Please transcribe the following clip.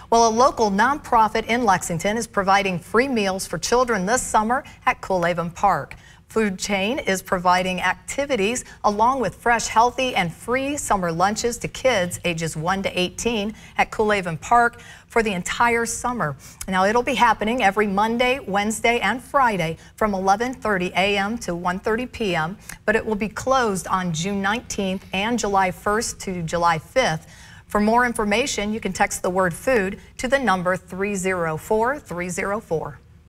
Well, a local nonprofit in Lexington is providing free meals for children this summer at Coolavin Park. Foodchain is providing activities along with fresh, healthy, and free summer lunches to kids ages 1 to 18 at Coolavin Park for the entire summer. Now, it'll be happening every Monday, Wednesday, and Friday from 11:30 a.m. to 1:30 p.m., but it will be closed on June 19th and July 1st to July 5th. For more information, you can text the word food to the number 304-304.